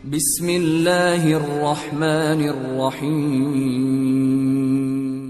بسم اللہ الرحمن الرحیم۔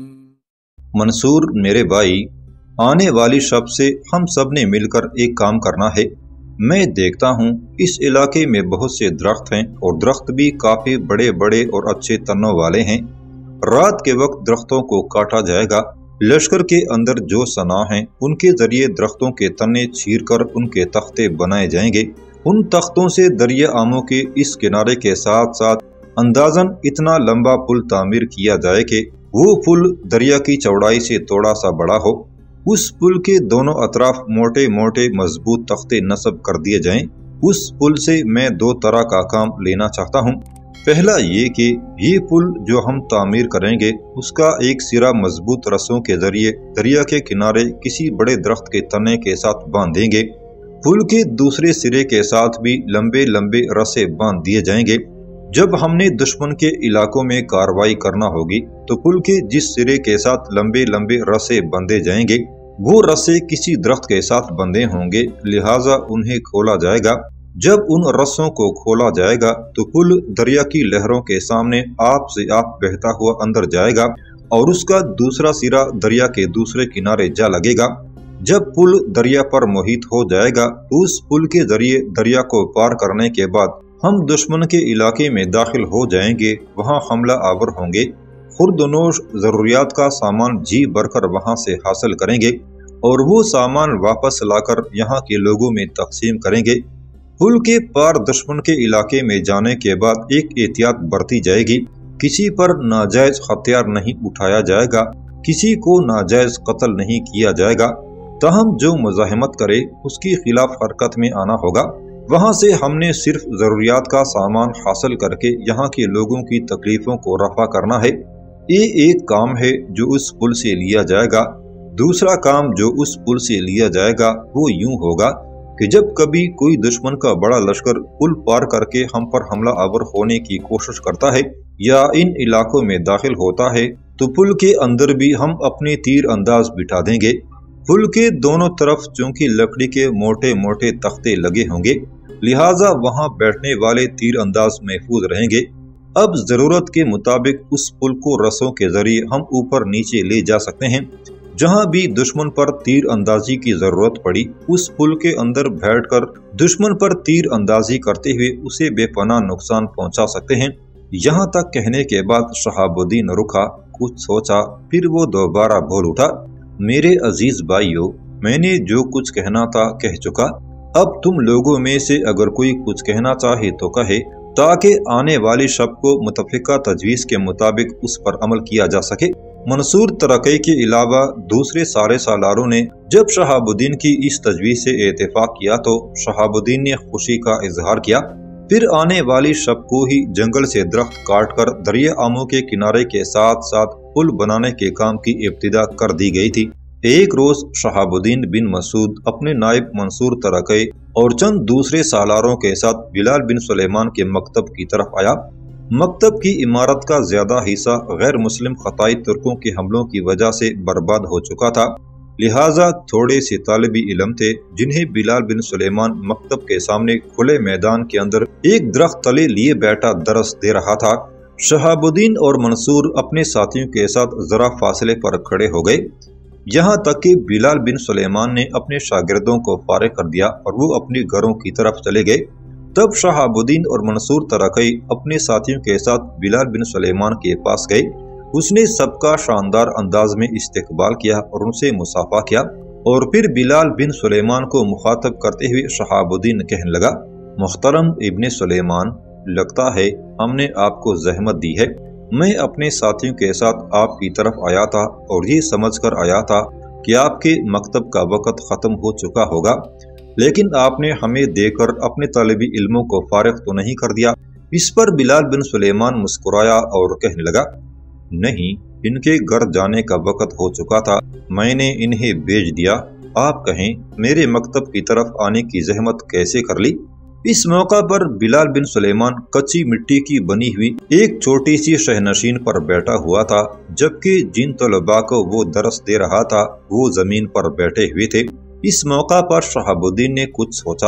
منصور میرے بھائی، آنے والی شب سے ہم سب نے مل کر ایک کام کرنا ہے۔ میں دیکھتا ہوں اس علاقے میں بہت سے درخت ہیں اور درخت بھی کافی بڑے بڑے اور اچھے تنوں والے ہیں۔ رات کے وقت درختوں کو کاٹا جائے گا۔ لشکر کے اندر جو صنع ہیں ان کے ذریعے درختوں کے تنے چیر کر ان کے تختے بنائے جائیں گے۔ ان تختوں سے دریا آمو کے اس کنارے کے ساتھ ساتھ اندازاً اتنا لمبا پل تعمیر کیا جائے کہ وہ پل دریا کی چوڑائی سے تھوڑا سا بڑا ہو۔ اس پل کے دونوں اطراف موٹے موٹے مضبوط تختے نصب کر دیے جائیں۔ اس پل سے میں دو طرح کا کام لینا چاہتا ہوں۔ پہلا یہ کہ یہ پل جو ہم تعمیر کریں گے اس کا ایک سرا مضبوط رسوں کے ذریعے دریا کے کنارے کسی بڑے درخت کے تنے کے ساتھ باندھ دیں گے۔ پل کے دوسرے سرے کے ساتھ بھی لمبے لمبے رسے باندھ دیے جائیں گے۔ جب ہم نے دشمن کے علاقوں میں کارروائی کرنا ہوگی تو پل کے جس سرے کے ساتھ لمبے لمبے رسے بندھے جائیں گے وہ رسے کسی درخت کے ساتھ بندھے ہوں گے، لہٰذا انہیں کھولا جائے گا۔ جب ان رسوں کو کھولا جائے گا تو پل دریا کی لہروں کے سامنے آپ سے آپ بہتا ہوا اندر جائے گا اور اس کا دوسرا سرا دریا کے دوسرے کنارے جا لگے گا۔ جب پل دریا پر محیط ہو جائے گا تو اس پل کے ذریعے دریا کو پار کرنے کے بعد ہم دشمن کے علاقے میں داخل ہو جائیں گے۔ وہاں حملہ آور ہوں گے، خوردونوش ضروریات کا سامان جی بھر کر وہاں سے حاصل کریں گے اور وہ سامان واپس لا کر یہاں کے لوگوں میں تقسیم کریں گے۔ پل کے پار دشمن کے علاقے میں جانے کے بعد ایک احتیاط برتی جائے گی، کسی پر ناجائز ہتھیار نہیں اٹھایا جائے گا، کسی کو ناجائز قتل نہیں کیا جائے گا، تاہم جو مزاحمت کرے اس کی خلاف حرکت میں آنا ہوگا۔ وہاں سے ہم نے صرف ضروریات کا سامان حاصل کر کے یہاں کے لوگوں کی تکلیفوں کو رفع کرنا ہے۔ یہ ایک کام ہے جو اس پل سے لیا جائے گا۔ دوسرا کام جو اس پل سے لیا جائے گا وہ یوں ہوگا کہ جب کبھی کوئی دشمن کا بڑا لشکر پل پار کر کے ہم پر حملہ آور ہونے کی کوشش کرتا ہے یا ان علاقوں میں داخل ہوتا ہے تو پل کے اندر بھی ہم اپنے تیر انداز بٹھا دیں گے۔ پل کے دونوں طرف چونکہ لکڑی کے موٹے موٹے تختے لگے ہوں گے لہٰذا وہاں بیٹھنے والے تیر انداز محفوظ رہیں گے۔ اب ضرورت کے مطابق اس پل کو رسوں کے ذریعے ہم اوپر نیچے لے جا سکتے ہیں۔ جہاں بھی دشمن پر تیر اندازی کی ضرورت پڑی اس پل کے اندر بیٹھ کر دشمن پر تیر اندازی کرتے ہوئے اسے بے پناہ نقصان پہنچا سکتے ہیں۔ یہاں تک کہنے کے بعد شہاب الدین رکا، کچھ سوچا، پھر وہ دوبارہ بول اٹھا، میرے عزیز بھائیو، میں نے جو کچھ کہنا تھا کہہ چکا۔ اب تم لوگوں میں سے اگر کوئی کچھ کہنا چاہے تو کہے تاکہ آنے والی شب کو متفقہ تجویز کے مطابق اس پر عمل کیا جا سکے۔ منصور ترکی کے علاوہ دوسرے سارے سالاروں نے جب شہاب الدین کی اس تجویز سے اتفاق کیا تو شہاب الدین نے خوشی کا اظہار کیا۔ پھر آنے والی شب کو ہی جنگل سے درخت کاٹ کر دریا آمو کے کنارے کے ساتھ ساتھ پل بنانے کے کام کی ابتدا کر دی گئی تھی۔ ایک روز شہاب الدین بن مسعود اپنے نائب منصور ترکی اور چند دوسرے سالاروں کے ساتھ بلال بن سلیمان کے مکتب کی طرف آیا۔ مکتب کی عمارت کا زیادہ حصہ غیر مسلم خطائی ترکوں کے حملوں کی وجہ سے برباد ہو چکا تھا، لہٰذا تھوڑے سے طالبی علم تھے جنہیں بلال بن سلیمان مکتب کے سامنے کھلے میدان کے اندر ایک درخت تلے لیے بیٹھا درس دے رہا تھا۔ شہاب الدین اور منصور اپنے ساتھیوں کے ساتھ ذرا فاصلے پر کھڑے ہو گئے، یہاں تک کہ بلال بن سلیمان نے اپنے شاگردوں کو فارغ کر دیا اور وہ اپنے گھروں کی طرف چلے گئے۔ تب شہاب الدین اور منصور ترکی اپنے ساتھیوں کے ساتھ بلال بن سلیمان کے پاس گئے۔ اس نے سب کا شاندار انداز میں استقبال کیا اور ان سے مصافحہ کیا اور پھر بلال بن سلیمان کو مخاطب کرتے ہوئے شہاب الدین کہنے لگا، محترم ابن سلیمان، لگتا ہے ہم نے آپ کو زحمت دی ہے۔ میں اپنے ساتھیوں کے ساتھ آپ کی طرف آیا تھا اور یہ سمجھ کر آیا تھا کہ آپ کے مکتب کا وقت ختم ہو چکا ہوگا، لیکن آپ نے ہمیں دیکھ کر اپنے طالبی علموں کو فارغ تو نہیں کر دیا۔ اس پر بلال بن سلیمان مسکرایا اور کہنے لگا، نہیں، ان کے گھر جانے کا وقت ہو چکا تھا، میں نے انہیں بھیج دیا۔ آپ کہیں میرے مکتب کی طرف آنے کی زحمت کیسے کر لی؟ اس موقع پر بلال بن سلیمان کچی مٹی کی بنی ہوئی ایک چھوٹی سی شہنشین پر بیٹھا ہوا تھا، جبکہ جن طلباء کو وہ درس دے رہا تھا وہ زمین پر بیٹھے ہوئے تھے۔ اس موقع پر شہاب الدین نے کچھ سوچا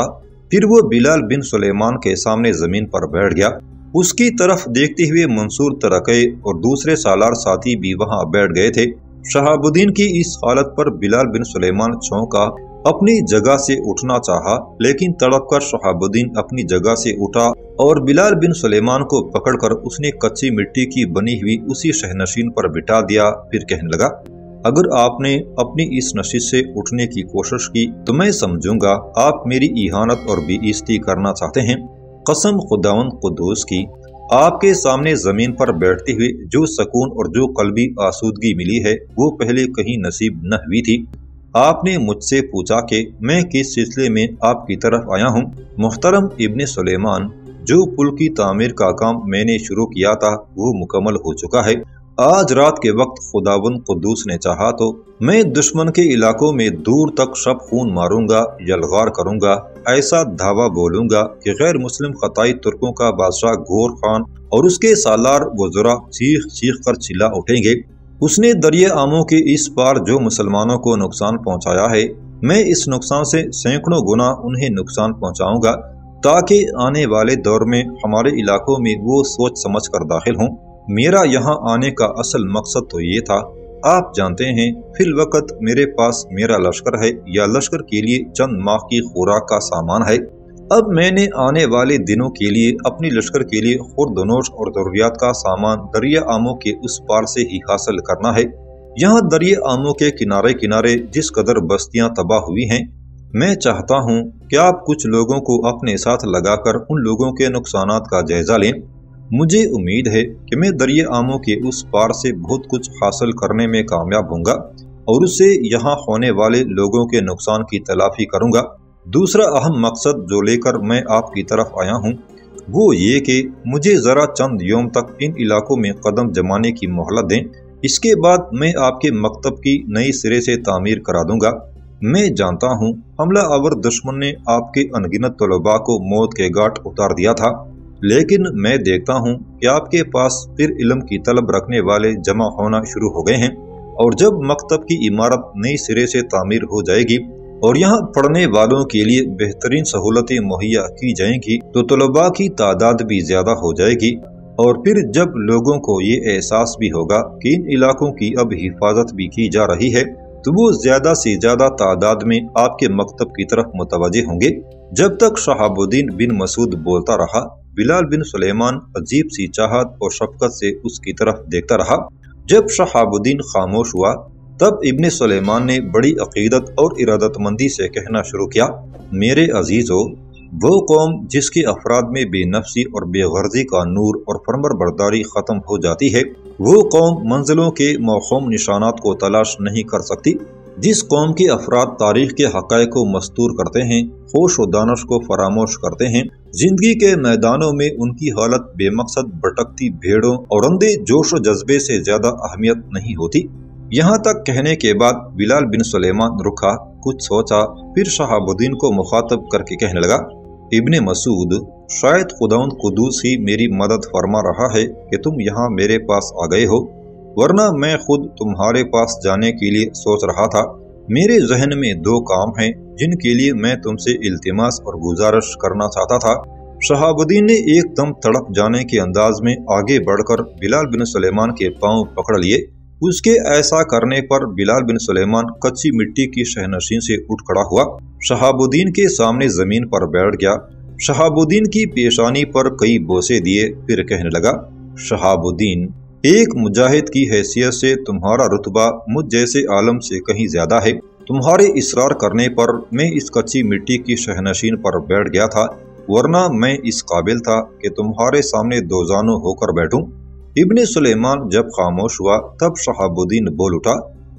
پھر وہ بلال بن سلیمان کے سامنے زمین پر بیٹھ گیا۔ اس کی طرف دیکھتے ہوئے منصور ترکے اور دوسرے سالار ساتھی بھی وہاں بیٹھ گئے تھے۔ شہاب الدین کی اس حالت پر بلال بن سلیمان چونکا، اپنی جگہ سے اٹھنا چاہا، لیکن تڑپ کر شہاب الدین اپنی جگہ سے اٹھا اور بلال بن سلیمان کو پکڑ کر اس نے کچی مٹی کی بنی ہوئی اسی شہنشین پر بٹھا دیا۔ پھر کہنے لگا، اگر آپ نے اپنی اس نشست سے اٹھنے کی کوشش کی تو میں سمجھوں گا آپ میری اہانت اور بے عزتی کرنا چاہتے ہیں۔ قسم خداوند قدوس کی، آپ کے سامنے زمین پر بیٹھتے ہوئے جو سکون اور جو قلبی آسودگی ملی ہے وہ پہلے کہیں نصیب نہ ہوئی تھی۔ آپ نے مجھ سے پوچھا کہ میں کس سلسلے میں آپ کی طرف آیا ہوں۔ محترم ابن سلیمان، جو پل کی تعمیر کا کام میں نے شروع کیا تھا وہ مکمل ہو چکا ہے۔ آج رات کے وقت خداوند قدوس نے چاہا تو میں دشمن کے علاقوں میں دور تک شب خون ماروں گا، یلغار کروں گا، ایسا دھاوا بولوں گا کہ غیر مسلم خطائی ترکوں کا بادشاہ گور خان اور اس کے سالار وزراء چیخ چیخ کر چلا اٹھیں گے، اس نے دریا آموں کے اس پار جو مسلمانوں کو نقصان پہنچایا ہے، میں اس نقصان سے سینکڑوں گنا انہیں نقصان پہنچاؤں گا، تاکہ آنے والے دور میں ہمارے علاقوں میں وہ سوچ سمجھ کر داخل ہوں۔ میرا یہاں آنے کا اصل مقصد تو یہ تھا، آپ جانتے ہیں فی الوقت میرے پاس میرا لشکر ہے یا لشکر کے لیے چند ماہ کی خوراک کا سامان ہے۔ اب میں نے آنے والے دنوں کے لیے اپنی لشکر کے لیے خوردنوش اور ضروریات کا سامان دریا آموں کے اس پار سے ہی حاصل کرنا ہے۔ یہاں دریا آموں کے کنارے کنارے جس قدر بستیاں تباہ ہوئی ہیں، میں چاہتا ہوں کہ آپ کچھ لوگوں کو اپنے ساتھ لگا کر ان لوگوں کے نقصانات کا جائزہ لیں۔ مجھے امید ہے کہ میں دریا آموں کے اس پار سے بہت کچھ حاصل کرنے میں کامیاب ہوں گا اور اس سے یہاں ہونے والے لوگوں کے نقصان کی تلافی کروں گا۔ دوسرا اہم مقصد جو لے کر میں آپ کی طرف آیا ہوں وہ یہ کہ مجھے ذرا چند یوم تک ان علاقوں میں قدم جمانے کی مہلت دیں، اس کے بعد میں آپ کے مکتب کی نئی سرے سے تعمیر کرا دوں گا۔ میں جانتا ہوں حملہ آور دشمن نے آپ کے انگنت طلباء کو موت کے گھاٹ اتار دیا تھا، لیکن میں دیکھتا ہوں کہ آپ کے پاس پھر علم کی طلب رکھنے والے جمع ہونا شروع ہو گئے ہیں، اور جب مکتب کی عمارت نئی سرے سے تعمیر ہو جائے گی اور یہاں پڑھنے والوں کے لیے بہترین سہولتیں مہیا کی جائیں گی تو طلباء کی تعداد بھی زیادہ ہو جائے گی، اور پھر جب لوگوں کو یہ احساس بھی ہوگا کہ ان علاقوں کی اب حفاظت بھی کی جا رہی ہے تو وہ زیادہ سے زیادہ تعداد میں آپ کے مکتب کی طرف متوجہ ہوں گے۔ جب تک شہاب الدین بن مسعود بولتا رہا، بلال بن سلیمان عجیب سی چاہت اور شفقت سے اس کی طرف دیکھتا رہا۔ جب شہاب الدین خاموش ہوا تب ابن سلیمان نے بڑی عقیدت اور ارادت مندی سے کہنا شروع کیا، میرے عزیزو، وہ قوم جس کے افراد میں بے نفسی اور بے غرضی کا نور اور فرمبر برداری ختم ہو جاتی ہے، وہ قوم منزلوں کے موخوم نشانات کو تلاش نہیں کر سکتی۔ جس قوم کے افراد تاریخ کے حقائق کو مستور کرتے ہیں، ہوش و دانش کو فراموش کرتے ہیں، زندگی کے میدانوں میں ان کی حالت بے مقصد بھٹکتی بھیڑوں اور اندھے جوش و جذبے سے زیادہ اہمیت نہیں ہوتی۔ یہاں تک کہنے کے بعد بلال بن سلیمان رکا، کچھ سوچا، پھر شہاب الدین کو مخاطب کر کے کہنے لگا، ابن مسعود، شاید خداوند قدوس ہی میری مدد فرما رہا ہے کہ تم یہاں میرے پاس آ گئے ہو، ورنہ میں خود تمہارے پاس جانے کے لیے سوچ رہا تھا۔ میرے ذہن میں دو کام ہیں جن کے لیے میں تم سے التماس اور گزارش کرنا چاہتا تھا۔ شہاب الدین نے ایک دم تڑپ جانے کے انداز میں آگے بڑھ کر بلال بن سلیمان کے پاؤں پکڑ لیے۔ اس کے ایسا کرنے پر بلال بن سلیمان کچی مٹی کی شہنشین سے اٹھ کھڑا ہوا، شہاب الدین کے سامنے زمین پر بیٹھ گیا، شہاب الدین کی پیشانی پر کئی بوسے دیے، پھر کہنے لگا، شہاب الدین، ایک مجاہد کی حیثیت سے تمہارا رتبہ مجھ جیسے عالم سے کہیں زیادہ ہے۔ تمہارے اصرار کرنے پر میں اس کچی مٹی کی شہنشین پر بیٹھ گیا تھا، ورنہ میں اس قابل تھا کہ تمہارے سامنے دو زانو ہو کر بیٹھوں۔ ابن سلیمان جب خاموش ہوا تب شہاب الدین بول اٹھا،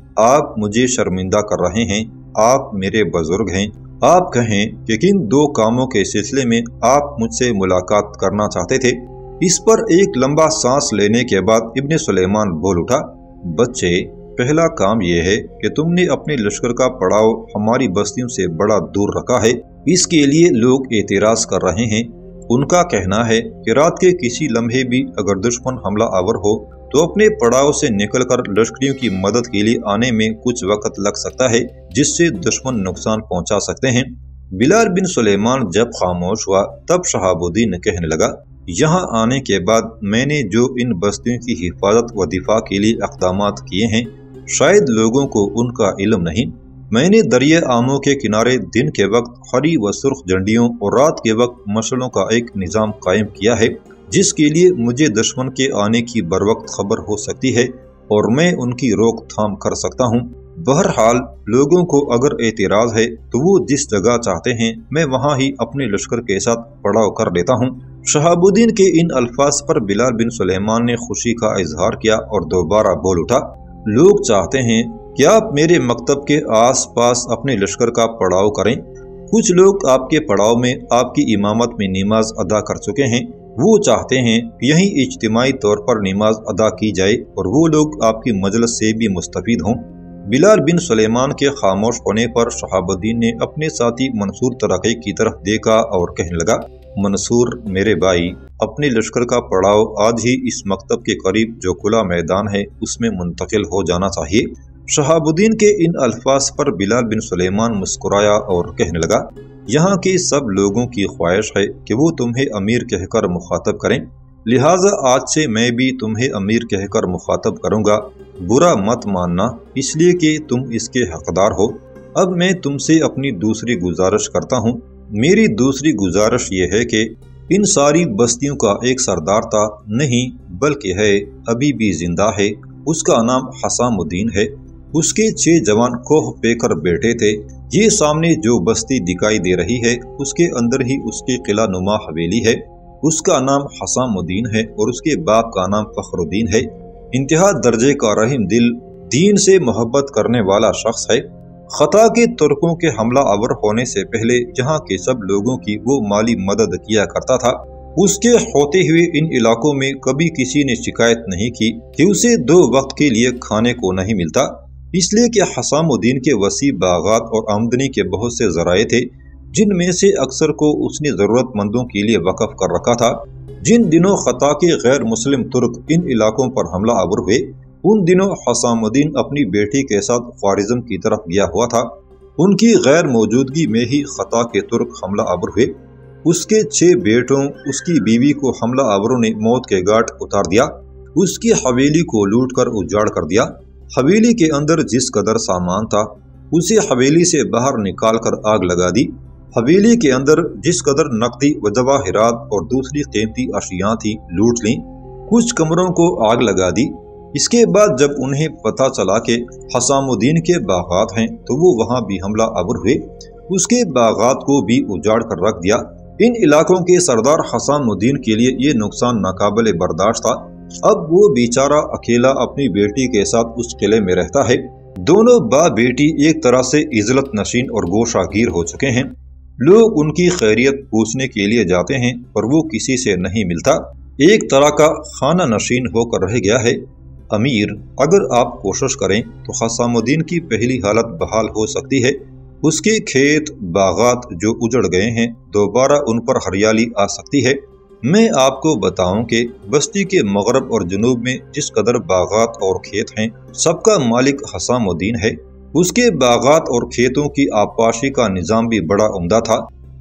آپ مجھے شرمندہ کر رہے ہیں، آپ میرے بزرگ ہیں، آپ کہیں کہ کن دو کاموں کے سلسلے میں آپ مجھ سے ملاقات کرنا چاہتے تھے۔ اس پر ایک لمبا سانس لینے کے بعد ابن سلیمان بول اٹھا، بچے، پہلا کام یہ ہے کہ تم نے اپنے لشکر کا پڑاؤ ہماری بستیوں سے بڑا دور رکھا ہے۔ اس کے لیے لوگ اعتراض کر رہے ہیں، ان کا کہنا ہے کہ رات کے کسی لمحے بھی اگر دشمن حملہ آور ہو تو اپنے پڑاؤ سے نکل کر لشکریوں کی مدد کے لیے آنے میں کچھ وقت لگ سکتا ہے، جس سے دشمن نقصان پہنچا سکتے ہیں۔ بلال بن سلیمان جب خاموش ہوا تب شہاب الدین کہنے لگا، یہاں آنے کے بعد میں نے جو ان بستیوں کی حفاظت و دفاع کے لیے اقدامات کیے ہیں شاید لوگوں کو ان کا علم نہیں۔ میں نے دریا آمو کے کنارے دن کے وقت ہری و سرخ جھنڈیوں اور رات کے وقت مشعلوں کا ایک نظام قائم کیا ہے جس کے لیے مجھے دشمن کے آنے کی بروقت خبر ہو سکتی ہے اور میں ان کی روک تھام کر سکتا ہوں۔ بہرحال لوگوں کو اگر اعتراض ہے تو وہ جس جگہ چاہتے ہیں میں وہاں ہی اپنے لشکر کے ساتھ پڑاؤ کر لیتا ہوں۔ شہاب الدین کے ان الفاظ پر بلال بن سلیمان نے خوشی کا اظہار کیا اور دوبارہ بول اٹھا، لوگ چاہتے ہیں کہ آپ میرے مکتب کے آس پاس اپنے لشکر کا پڑاؤ کریں۔ کچھ لوگ آپ کے پڑاؤ میں آپ کی امامت میں نماز ادا کر چکے ہیں، وہ چاہتے ہیں کہ یہیں اجتماعی طور پر نماز ادا کی جائے اور وہ لوگ آپ کی مجلس سے بھی مستفید ہوں۔ بلال بن سلیمان کے خاموش ہونے پر شہاب الدین نے اپنے ساتھی منصور ترقی کی طرف دیکھا اور کہنے لگا، منصور میرے بھائی، اپنے لشکر کا پڑاؤ آج ہی اس مکتب کے قریب جو کھلا میدان ہے اس میں منتقل ہو جانا چاہیے۔ شہاب الدین کے ان الفاظ پر بلال بن سلیمان مسکرایا اور کہنے لگا، یہاں کے سب لوگوں کی خواہش ہے کہ وہ تمہیں امیر کہہ کر مخاطب کریں، لہٰذا آج سے میں بھی تمہیں امیر کہہ کر مخاطب کروں گا۔ برا مت ماننا اس لیے کہ تم اس کے حقدار ہو۔ اب میں تم سے اپنی دوسری گزارش کرتا ہوں۔ میری دوسری گزارش یہ ہے کہ ان ساری بستیوں کا ایک سردار تھا، نہیں بلکہ ہے، ابھی بھی زندہ ہے، اس کا نام حسام الدین ہے۔ اس کے 6 جوان کوہ پہ کر بیٹھے تھے۔ یہ سامنے جو بستی دکھائی دے رہی ہے اس کے اندر ہی اس کی قلعہ نما حویلی ہے۔ اس کا نام حسام الدین ہے اور اس کے باپ کا نام فخر الدین ہے۔ انتہا درجے کا رحم دل، دین سے محبت کرنے والا شخص ہے۔ خطا کے ترکوں کے حملہ آور ہونے سے پہلے یہاں کے سب لوگوں کی وہ مالی مدد کیا کرتا تھا۔ اس کے ہوتے ہوئے ان علاقوں میں کبھی کسی نے شکایت نہیں کی کہ اسے 2 وقت کے لیے کھانے کو نہیں ملتا، اس لیے کہ حسام الدین کے وسیع باغات اور آمدنی کے بہت سے ذرائع تھے جن میں سے اکثر کو اس نے ضرورت مندوں کے لیے وقف کر رکھا تھا۔ جن دنوں خطا کے غیر مسلم ترک ان علاقوں پر حملہ آور ہوئے ان دنوں حسام الدین اپنی بیٹی کے ساتھ خوارزم کی طرف گیا ہوا تھا۔ ان کی غیر موجودگی میں ہی خطا کے ترک حملہ آور ہوئے۔ اس کے 6 بیٹوں، اس کی بیوی کو حملہ آوروں نے موت کے گھاٹ اتار دیا، اس کی حویلی کو لوٹ کر اجاڑ کر دیا۔ حویلی کے اندر جس قدر سامان تھا اسے حویلی سے باہر نکال کر آگ لگا دی۔ حویلی کے اندر جس قدر نقدی و جواہرات اور دوسری قیمتی اشیاء تھی لوٹ لیں۔ کچھ کمروں کو آگ لگا دی۔ اس کے بعد جب انہیں پتہ چلا کہ حسام الدین کے باغات ہیں تو وہ وہاں بھی حملہ آور ہوئے، اس کے باغات کو بھی اجاڑ کر رکھ دیا۔ ان علاقوں کے سردار حسام الدین کے لیے یہ نقصان ناقابل برداشت تھا۔ اب وہ بیچارہ اکیلا اپنی بیٹی کے ساتھ اس قلعے میں رہتا ہے۔ دونوں باپ بیٹی ایک طرح سے عزلت نشین اور گوشہ گیر ہو چکے ہیں۔ لوگ ان کی خیریت پوچھنے کے لیے جاتے ہیں اور وہ کسی سے نہیں ملتا، ایک طرح کا خانہ نشین ہو کر رہ گیا ہے۔ امیر، اگر آپ کوشش کریں تو حسام الدین کی پہلی حالت بحال ہو سکتی ہے۔ اس کے کھیت باغات جو اجڑ گئے ہیں دوبارہ ان پر ہریالی آ سکتی ہے۔ میں آپ کو بتاؤں کہ بستی کے مغرب اور جنوب میں جس قدر باغات اور کھیت ہیں سب کا مالک حسام الدین ہے۔ اس کے باغات اور کھیتوں کی آبپاشی کا نظام بھی بڑا عمدہ تھا۔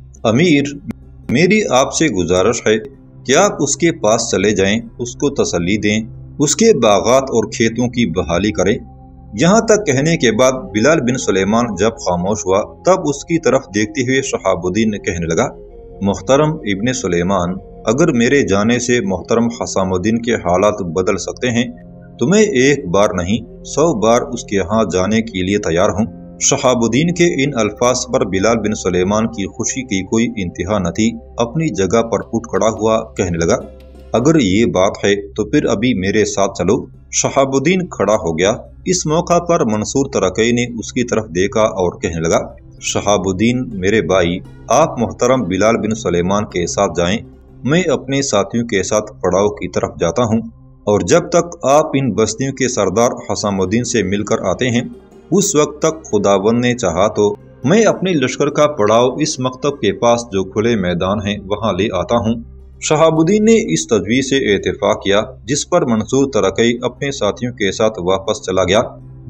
امیر، میری آپ سے گزارش ہے کہ آپ اس کے پاس چلے جائیں، اس کو تسلی دیں، اس کے باغات اور کھیتوں کی بحالی کریں۔ یہاں تک کہنے کے بعد بلال بن سلیمان جب خاموش ہوا تب اس کی طرف دیکھتے ہوئے شہاب الدین نے کہنے لگا، محترم ابن سلیمان، اگر میرے جانے سے محترم حسام الدین کے حالات بدل سکتے ہیں تو میں 1 بار نہیں 100 بار اس کے ہاں جانے کے لیے تیار ہوں۔ شہاب الدین کے ان الفاظ پر بلال بن سلیمان کی خوشی کی کوئی انتہا نہ تھی۔ اپنی جگہ پر اٹھ کھڑا ہوا کہنے لگا، اگر یہ بات ہے تو پھر ابھی میرے ساتھ چلو۔ شہاب الدین کھڑا ہو گیا۔ اس موقع پر منصور ترقی نے اس کی طرف دیکھا اور کہنے لگا، شہاب الدین میرے بھائی، آپ محترم بلال بن سلیمان کے ساتھ جائیں، میں اپنے ساتھیوں کے ساتھ پڑاؤ کی طرف جاتا ہوں، اور جب تک آپ ان بستیوں کے سردار حسام الدین سے مل کر آتے ہیں اس وقت تک خداوند نے چاہا تو میں اپنے لشکر کا پڑاؤ اس مکتب کے پاس جو کھلے میدان ہیں وہاں لے آتا ہوں۔ شہاب الدین نے اس تجویز سے اتفاق کیا جس پر منصور ترقی اپنے ساتھیوں کے ساتھ واپس چلا گیا۔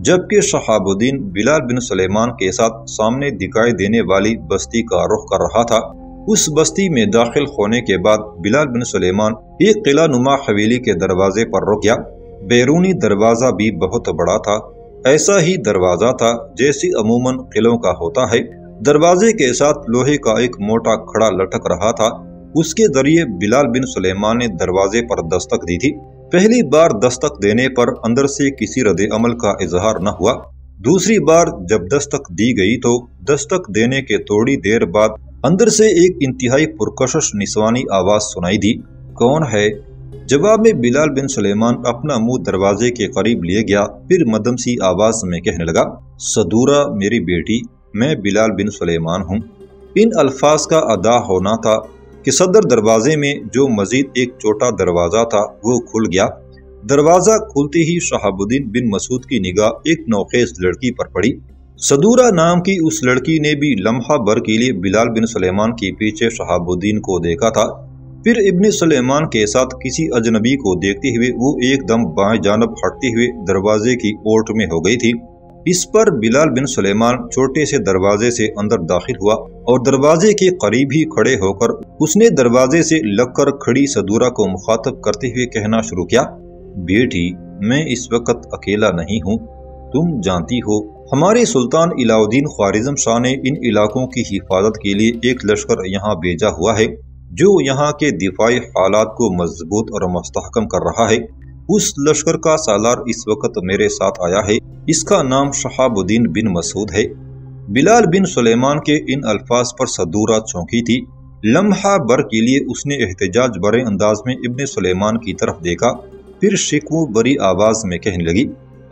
جبکہ شہاب الدین بلال بن سلیمان کے ساتھ سامنے دکھائی دینے والی بستی کا رخ کر رہا تھا۔ اس بستی میں داخل ہونے کے بعد بلال بن سلیمان ایک قلعہ نما حویلی کے دروازے پر رک گیا۔ بیرونی دروازہ بھی بہت بڑا تھا، ایسا ہی دروازہ تھا جیسے عموماً قلعوں کا ہوتا ہے۔ دروازے کے ساتھ لوہے کا ایک موٹا کھڑا لٹک رہا تھا، اس کے ذریعے بلال بن سلیمان نے دروازے پر دستک دی تھی۔ پہلی بار دستک دینے پر اندر سے کسی رد عمل کا اظہار نہ ہوا۔ دوسری بار جب دستک دی گئی تو دستک دینے کے تھوڑی دیر بعد اندر سے ایک انتہائی پرکشش نسوانی آواز سنائی دی۔ کون ہے؟ جواب میں بلال بن سلیمان اپنا منہ دروازے کے قریب لیے گیا، پھر مدھم سی آواز میں کہنے لگا، صدورہ میری بیٹی، میں بلال بن سلیمان ہوں۔ ان الفاظ کا ادا ہونا تھا کہ صدر دروازے میں جو مزید ایک چھوٹا دروازہ تھا وہ کھل گیا۔ دروازہ کھلتے ہی شہاب الدین بن مسعود کی نگاہ ایک نوخیز لڑکی پر پڑی۔ صدورہ نام کی اس لڑکی نے بھی لمحہ بھر کے لیے بلال بن سلیمان کے پیچھے شہاب الدین کو دیکھا تھا، پھر ابن سلیمان کے ساتھ کسی اجنبی کو دیکھتے ہوئے وہ ایک دم بائیں جانب ہٹتے ہوئے دروازے کی اوٹ میں ہو گئی تھی۔ اس پر بلال بن سلیمان چھوٹے سے دروازے سے اندر داخل ہوا اور دروازے کے قریب ہی کھڑے ہو کر اس نے دروازے سے لگ کر کھڑی صدورہ کو مخاطب کرتے ہوئے کہنا شروع کیا، بیٹی میں اس وقت اکیلا نہیں ہوں، تم جانتی ہو ہمارے سلطان علاء الدین خوارزم شاہ نے ان علاقوں کی حفاظت کے لیے ایک لشکر یہاں بھیجا ہوا ہے جو یہاں کے دفاعی حالات کو مضبوط اور مستحکم کر رہا ہے۔ اس لشکر کا سالار اس وقت میرے ساتھ آیا ہے، اس کا نام شہاب الدین بن مسعود ہے۔ بلال بن سلیمان کے ان الفاظ پر صدورہ چونکی تھی۔ لمحہ بھر کے لیے اس نے احتجاج برے انداز میں ابن سلیمان کی طرف دیکھا، پھر شکوہ بری آواز میں کہنے لگی،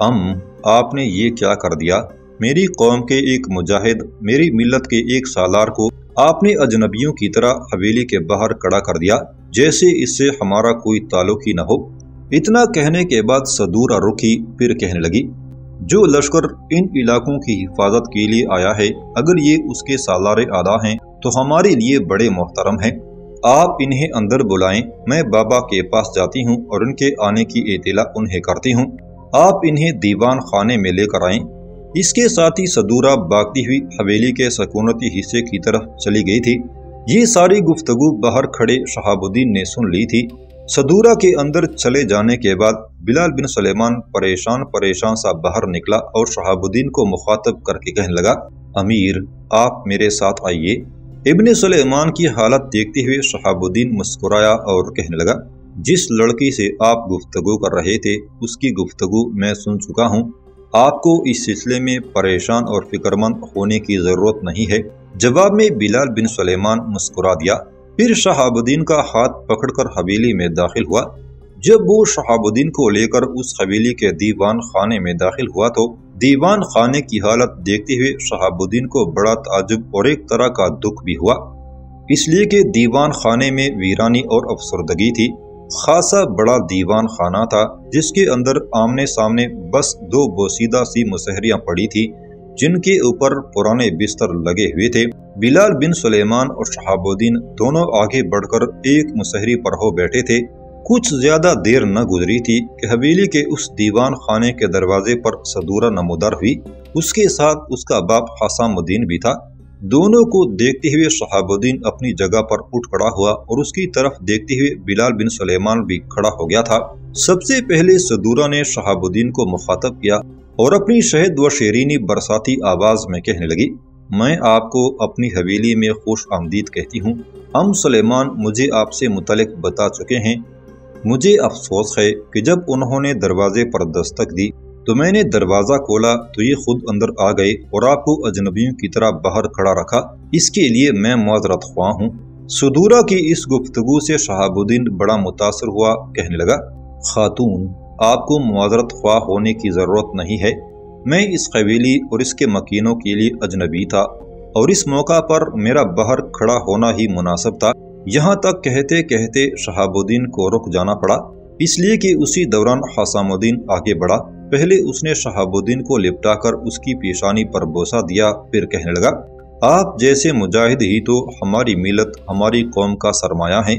آپ نے یہ کیا کر دیا؟ میری قوم کے ایک مجاہد، میری ملت کے ایک سالار کو آپ نے اجنبیوں کی طرح حویلی کے باہر کھڑا کر دیا، جیسے اس سے ہمارا کوئی تعلق ہی نہ ہو۔ اتنا کہنے کے بعد صدورہ رکی، پھر کہنے لگی، جو لشکر ان علاقوں کی حفاظت کے لیے آیا ہے، اگر یہ اس کے سالار اعلیٰ ہیں تو ہمارے لیے بڑے محترم ہیں۔ آپ انہیں اندر بلائیں، میں بابا کے پاس جاتی ہوں اور ان کے آنے کی اطلاع انہیں کرتی ہوں۔ آپ انہیں دیوان خانے میں لے کر آئیں۔ اس کے ساتھ ہی صدورہ بھاگتی ہوئی حویلی کے سکونتی حصے کی طرف چلی گئی تھی۔ یہ ساری گفتگو باہر کھڑے شہاب الدین نے سن لی تھی۔ صدورہ کے اندر چلے جانے کے بعد بلال بن سلیمان پریشان سا باہر نکلا اور شہاب الدین کو مخاطب کر کے کہنے لگا، امیر آپ میرے ساتھ آئیے۔ ابن سلیمان کی حالت دیکھتے ہوئے شہاب الدین مسکرایا اور کہنے لگا، جس لڑکی سے آپ گفتگو کر رہے تھے اس کی گفتگو میں سن چکا ہوں، آپ کو اس سلسلے میں پریشان اور فکر مند ہونے کی ضرورت نہیں ہے۔ جواب میں بلال بن سلیمان مسکرا دیا، پھر شہاب الدین کا ہاتھ پکڑ کر حویلی میں داخل ہوا۔ جب وہ شہاب الدین کو لے کر اس حویلی کے دیوان خانے میں داخل ہوا تو دیوان خانے کی حالت دیکھتے ہوئے شہاب الدین کو بڑا تعجب اور ایک طرح کا دکھ بھی ہوا، اس لیے کہ دیوان خانے میں ویرانی اور افسردگی تھی۔ خاصا بڑا دیوان خانہ تھا جس کے اندر آمنے سامنے بس دو بوسیدہ سی مسہریاں پڑی تھی جن کے اوپر پرانے بستر لگے ہوئے تھے۔ بلال بن سلیمان اور شہاب الدین دونوں آگے بڑھ کر ایک مسہری پر ہو بیٹھے تھے۔ کچھ زیادہ دیر نہ گزری تھی کہ حویلی کے اس دیوان خانے کے دروازے پر صدورہ نمودار ہوئی، اس کے ساتھ اس کا باپ حسام الدین بھی تھا۔ دونوں کو دیکھتے ہوئے شہاب الدین اپنی جگہ پر اٹھ کھڑا ہوا اور اس کی طرف دیکھتے ہوئے بلال بن سلیمان بھی کھڑا ہو گیا تھا۔ سب سے پہلے صدورہ نے شہاب الدین کو مخاطب کیا اور اپنی شہد و شیرینی برساتی آواز میں کہنے لگی، میں آپ کو اپنی حویلی میں خوش آمدید کہتی ہوں۔ سلیمان مجھے آپ سے متعلق بتا چکے ہیں۔ مجھے افسوس ہے کہ جب انہوں نے دروازے پر دستک دی تو میں نے دروازہ کھولا تو یہ خود اندر آ گئے اور آپ کو اجنبیوں کی طرح باہر کھڑا رکھا، اس کے لیے میں معذرت خواہ ہوں۔ صدورہ کی اس گفتگو سے شہاب الدین بڑا متاثر ہوا، کہنے لگا، خاتون آپ کو معذرت خواہ ہونے کی ضرورت نہیں ہے، میں اس حویلی اور اس کے مکینوں کے لیے اجنبی تھا اور اس موقع پر میرا باہر کھڑا ہونا ہی مناسب تھا۔ یہاں تک کہتے کہتے شہاب الدین کو رک جانا پڑا، اس لیے کہ اسی دوران حسام الدین آگے بڑھا۔ پہلے اس نے شہاب الدین کو لپٹا کر اس کی پیشانی پر بوسہ دیا، پھر کہنے لگا، آپ جیسے مجاہد ہی تو ہماری ملت ہماری قوم کا سرمایہ ہیں،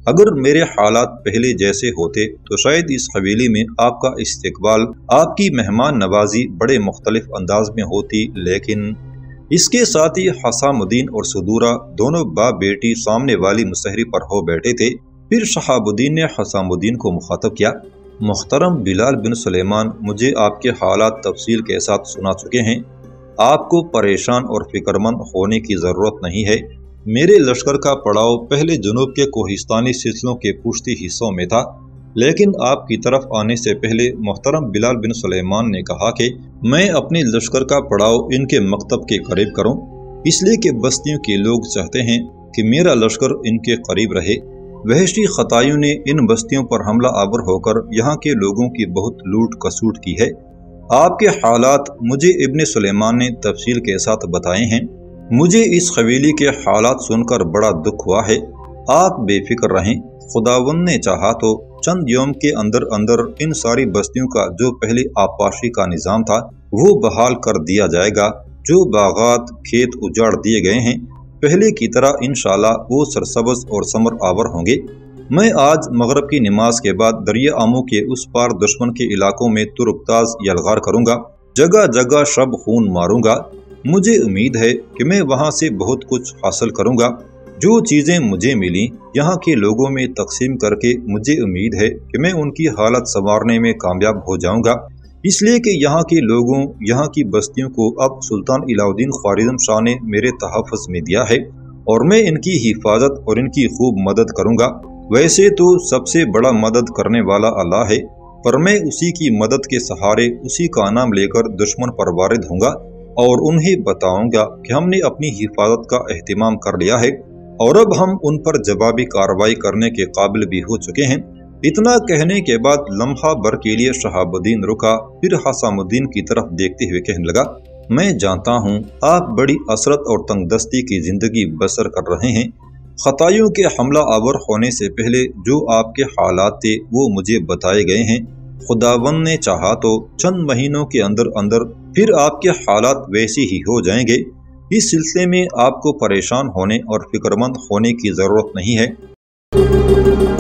اگر میرے حالات پہلے جیسے ہوتے تو شاید اس حویلی میں آپ کا استقبال، آپ کی مہمان نوازی بڑے مختلف انداز میں ہوتی، لیکن اس کے ساتھ ہی حسام الدین اور صدورہ دونوں باپ بیٹی سامنے والی مصحری پر ہو بیٹھے تھے۔ پھر شہاب الدین نے حسام الدین کو مخاطب کیا، محترم بلال بن سلیمان، مجھے آپ کے حالات تفصیل کے ساتھ سنا چکے ہیں، آپ کو پریشان اور فکر مند ہونے کی ضرورت نہیں ہے۔ میرے لشکر کا پڑاؤ پہلے جنوب کے کوہستانی سلسلوں کے پشتی حصوں میں تھا، لیکن آپ کی طرف آنے سے پہلے محترم بلال بن سلیمان نے کہا کہ میں اپنے لشکر کا پڑاؤ ان کے مکتب کے قریب کروں، اس لیے کہ بستیوں کے لوگ چاہتے ہیں کہ میرا لشکر ان کے قریب رہے۔ وحشی خطائیوں نے ان بستیوں پر حملہ آور ہو کر یہاں کے لوگوں کی بہت لوٹ کسوٹ کی ہے۔ آپ کے حالات مجھے ابن سلیمان نے تفصیل کے ساتھ بتائے ہیں۔ مجھے اس حویلی کے حالات سن کر بڑا دکھ ہوا ہے۔ آپ بے فکر رہیں، خداوند نے چاہا تو چند یوم کے اندر اندر ان ساری بستیوں کا جو پہلے آبپاشی کا نظام تھا وہ بحال کر دیا جائے گا۔ جو باغات کھیت اجاڑ دیے گئے ہیں پہلے کی طرح انشاءاللہ وہ سرسبز اور ثمر آور ہوں گے۔ میں آج مغرب کی نماز کے بعد دریا آمو کے اس پار دشمن کے علاقوں میں ترکتاز یلغار کروں گا، جگہ جگہ شب خون ماروں گا۔ مجھے امید ہے کہ میں وہاں سے بہت کچھ حاصل کروں گا۔ جو چیزیں مجھے ملیں یہاں کے لوگوں میں تقسیم کر کے مجھے امید ہے کہ میں ان کی حالت سنوارنے میں کامیاب ہو جاؤں گا، اس لیے کہ یہاں کے لوگوں، یہاں کی بستیوں کو اب سلطان علاء الدین خوارزم شاہ نے میرے تحفظ میں دیا ہے اور میں ان کی حفاظت اور ان کی خوب مدد کروں گا۔ ویسے تو سب سے بڑا مدد کرنے والا اللہ ہے، پر میں اسی کی مدد کے سہارے اسی کا نام لے کر دشمن پر وارد ہوں گا اور انہیں بتاؤں گا کہ ہم نے اپنی حفاظت کا اہتمام کر لیا ہے اور اب ہم ان پر جوابی کارروائی کرنے کے قابل بھی ہو چکے ہیں۔ اتنا کہنے کے بعد لمحہ بھر کے لیے شہاب الدین رکا، پھر حسام الدین کی طرف دیکھتے ہوئے کہنے لگا، میں جانتا ہوں آپ بڑی اسرت اور تنگ دستی کی زندگی بسر کر رہے ہیں۔ خطائیوں کے حملہ آور ہونے سے پہلے جو آپ کے حالات تھے وہ مجھے بتائے گئے ہیں۔ خداوند نے چاہا تو چند مہینوں کے اندر اندر پھر آپ کے حالات ویسے ہی ہو جائیں گے۔ اس سلسلے میں آپ کو پریشان ہونے اور فکر مند ہونے کی ضرورت نہیں ہے۔